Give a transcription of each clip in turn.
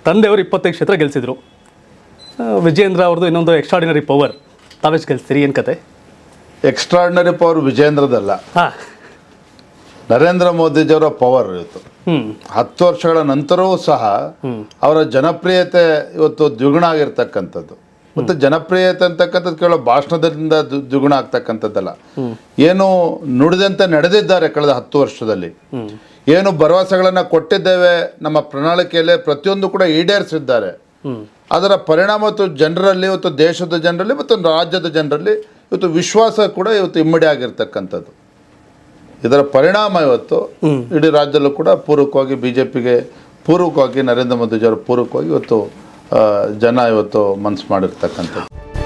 ತಂದೆಯವರು 25 ಕ್ಷೇತ್ರ ಗೆಲ್ಸಿದ್ರು. ವಿಜೇಂದ್ರ ಅವ್ರದ್ದು ಇನ್ನೊಂದು ಎಕ್ಸ್ಟ್ರಾರ್ಡಿನರಿ ಪವರ್. ತಾವೆಷ್ಟು ಗೆಲ್ಸ್ತೀರಿ, ಏನು ಕತೆ? ಎಕ್ಸ್ಟ್ರಾರ್ಡಿನರಿ ಪವರ್ ವಿಜೇಂದ್ರದಲ್ಲ, ಹಾಂ, ನರೇಂದ್ರ ಮೋದಿಜಿಯವರ ಪವರ್ ಇವತ್ತು. 10 ವರ್ಷಗಳ ನಂತರವೂ ಸಹ ಅವರ ಜನಪ್ರಿಯತೆ ಇವತ್ತು ದ್ವಿಗುಣ ಆಗಿರ್ತಕ್ಕಂಥದ್ದು. ಮತ್ತು ಜನಪ್ರಿಯತೆ ಅಂತಕ್ಕಂಥದ್ದು ಕೇವಲ ಭಾಷಣದಿಂದ ದ್ವಿಗುಣ ಆಗ್ತಕ್ಕಂಥದ್ದಲ್ಲ, ಏನು ನುಡಿದಂತೆ ನಡೆದಿದ್ದಾರೆ ಕಳೆದ 10 ವರ್ಷದಲ್ಲಿ. ಏನು ಭರವಸೆಗಳನ್ನು ಕೊಟ್ಟಿದ್ದೇವೆ ನಮ್ಮ ಪ್ರಣಾಳಿಕೆಯಲ್ಲಿ ಪ್ರತಿಯೊಂದು ಕೂಡ ಈಡೇರಿಸಿದ್ದಾರೆ. ಅದರ ಪರಿಣಾಮ ಇವತ್ತು ಜನರಲ್ಲಿ, ಇವತ್ತು ದೇಶದ ಜನರಲ್ಲಿ ಮತ್ತು ರಾಜ್ಯದ ಜನರಲ್ಲಿ ಇವತ್ತು ವಿಶ್ವಾಸ ಕೂಡ ಇವತ್ತು ಇಮ್ಮಡಿ ಆಗಿರ್ತಕ್ಕಂಥದ್ದು. ಇದರ ಪರಿಣಾಮ ಇವತ್ತು ಇಡೀ ರಾಜ್ಯದಲ್ಲೂ ಕೂಡ ಪೂರಕವಾಗಿ BJPಗೆ ಪೂರಕವಾಗಿ ನರೇಂದ್ರ ಮೋದಿಜಿಯವರ ಪೂರಕವಾಗಿ ಇವತ್ತು ಜನ ಇವತ್ತು ಮನಸ್ಸು ಮಾಡಿರ್ತಕ್ಕಂಥದ್ದು.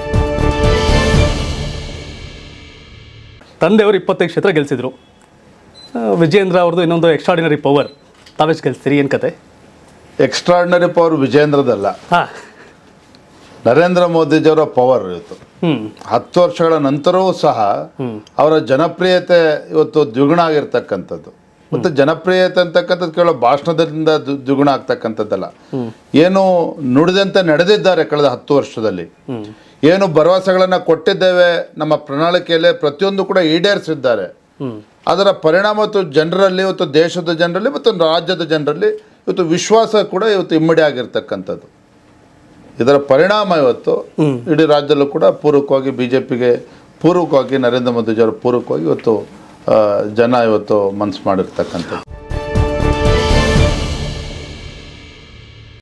ತಂದೆಯವರು 25 ಕ್ಷೇತ್ರ ಗೆಲ್ಸಿದ್ರು. ವಿಜೇಂದ್ರ ಅವ್ರದ್ದು ಇನ್ನೊಂದು ಎಕ್ಸ್ಟ್ರಾರ್ಡಿನರಿ ಪವರ್. ತಾವೆಷ್ಟು ಗೆಲ್ಸ್ತೀರಿ, ಏನು ಕತೆ? ಎಕ್ಸ್ಟ್ರಾರ್ಡಿನರಿ ಪವರ್ ವಿಜೇಂದ್ರದಲ್ಲ, ಹಾಂ, ನರೇಂದ್ರ ಮೋದಿಜಿಯವರ ಪವರ್ ಇವತ್ತು. 10 ವರ್ಷಗಳ ನಂತರವೂ ಸಹ ಅವರ ಜನಪ್ರಿಯತೆ ಇವತ್ತು ದ್ವಿಗುಣ ಆಗಿರ್ತಕ್ಕಂಥದ್ದು. ಮತ್ತು ಜನಪ್ರಿಯತೆ ಅಂತಕ್ಕಂಥದ್ದು ಕೇವಲ ಭಾಷಣದಿಂದ ದ್ವಿಗುಣ ಆಗ್ತಕ್ಕಂಥದ್ದಲ್ಲ, ಏನು ನುಡಿದಂತೆ ನಡೆದಿದ್ದಾರೆ ಕಳೆದ 10 ವರ್ಷದಲ್ಲಿ. ಏನು ಭರವಸೆಗಳನ್ನು ಕೊಟ್ಟಿದ್ದೇವೆ ನಮ್ಮ ಪ್ರಣಾಳಿಕೆಯಲ್ಲಿ ಪ್ರತಿಯೊಂದು ಕೂಡ ಈಡೇರಿಸಿದ್ದಾರೆ. ಅದರ ಪರಿಣಾಮ ಇವತ್ತು ಜನರಲ್ಲಿ, ಇವತ್ತು ದೇಶದ ಜನರಲ್ಲಿ ಮತ್ತು ರಾಜ್ಯದ ಜನರಲ್ಲಿ ಇವತ್ತು ವಿಶ್ವಾಸ ಕೂಡ ಇವತ್ತು ಇಮ್ಮಡಿ ಆಗಿರ್ತಕ್ಕಂಥದ್ದು. ಇದರ ಪರಿಣಾಮ ಇವತ್ತು ಇಡೀ ರಾಜ್ಯದಲ್ಲೂ ಕೂಡ ಪೂರಕವಾಗಿ BJPಗೆ ಪೂರಕವಾಗಿ ನರೇಂದ್ರ ಮೋದಿಜಿಯವರ ಪೂರಕವಾಗಿ ಇವತ್ತು ಜನ ಇವತ್ತು ಮನಸ್ಸು ಮಾಡಿರ್ತಕ್ಕಂಥದ್ದು.